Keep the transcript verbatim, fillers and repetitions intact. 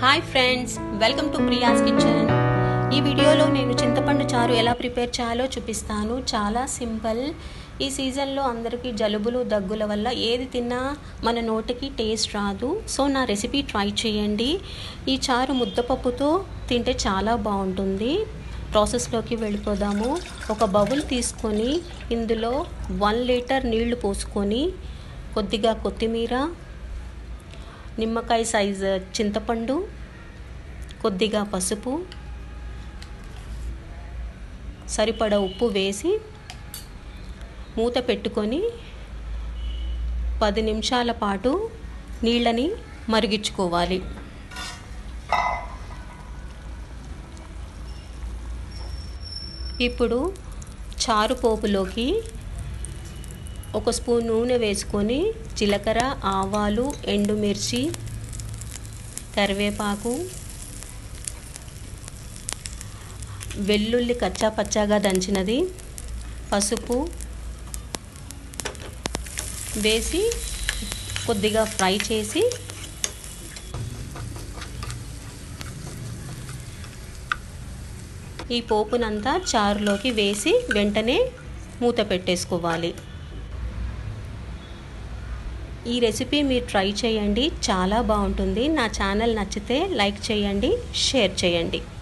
Hi friends, welcome to Priya's kitchen. ఈ వీడియోలో నేను చింతపండు చారు ఎలా ప్రిపేర్ చేయాలో చూపిస్తాను. చాలా సింపుల్. ఈ సీజన్లో అందరికీ జలుబులు దగ్గుల వల్ల ఏది తిన్నా మన నోటికి టేస్ట్ రాదు. సో నా రెసిపీ ట్రై చేయండి. ఈ చారు ముద్దపప్పుతో తింటే చాలా బాగుంటుంది. ప్రాసెస్లోకి వెళ్ళిపోదాము. ఒక బౌల్ తీసుకొని ఇందులో వన్ లీటర్ నీళ్లు పోసుకొని కొద్దిగా కొత్తిమీర, నిమ్మకాయ సైజు చింతపండు, కొద్దిగా పసుపు, సరిపడా ఉప్పు వేసి మూత పెట్టుకొని పది నిమిషాల పాటు నీళ్ళని మరిగించుకోవాలి. ఇప్పుడు చారు పోపులోకి ఒక స్పూన్ నూనె వేసుకొని జీలకర్ర, ఆవాలు, ఎండుమిర్చి, కరివేపాకు, వెల్లుల్లి కచ్చా పచ్చాగా దంచినది, పసుపు వేసి కొద్దిగా ఫ్రై చేసి ఈ పోపునంతా చారులోకి వేసి వెంటనే మూత పెట్టేసుకోవాలి. ఈ రెసిపీ మీరు ట్రై చేయండి, చాలా బాగుంటుంది. నా ఛానల్ నచ్చితే లైక్ చేయండి, షేర్ చేయండి.